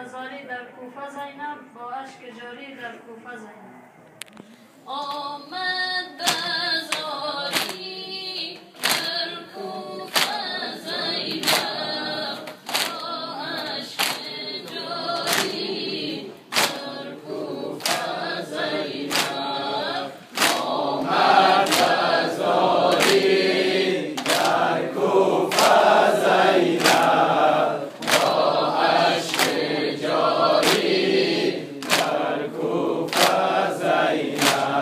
زاری در کوفه زینب، با اشک جاری در کوفه زینب. آمد بزاری در کوفه زینب، با اشک جاری در کوفه زینب. آمد بزاری در کوفه زینب، با اشک جاری در کوفه زینب.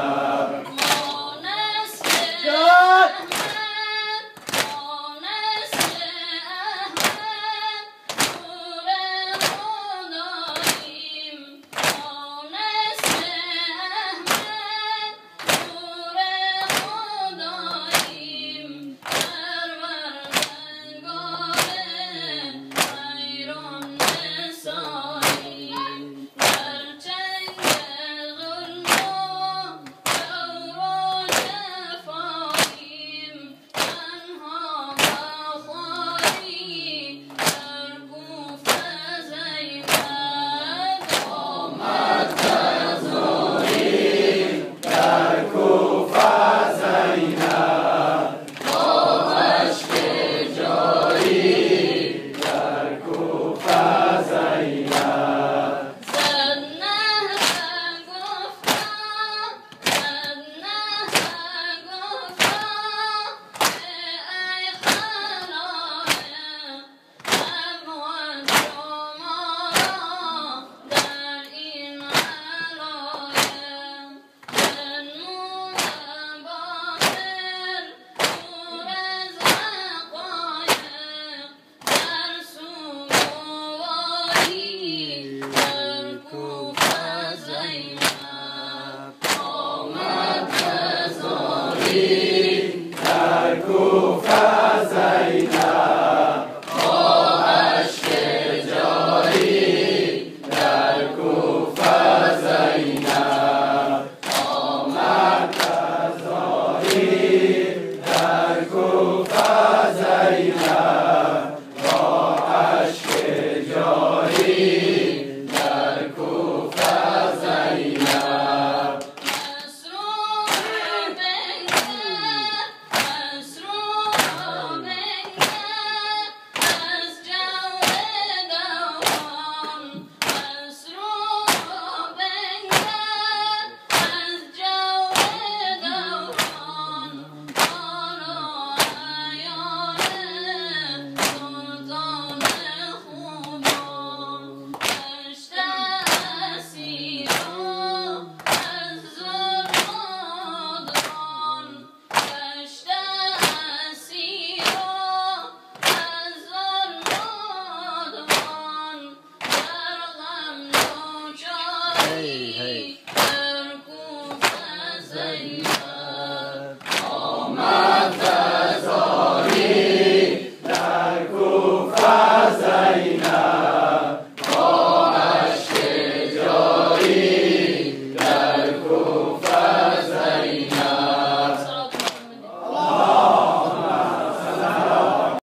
در کوفه زینب، با اشک جاری در کوفه زینب. آمد بزاری در کوفه زینب، با اشک جاری در کوفه زینب. Hey, hey.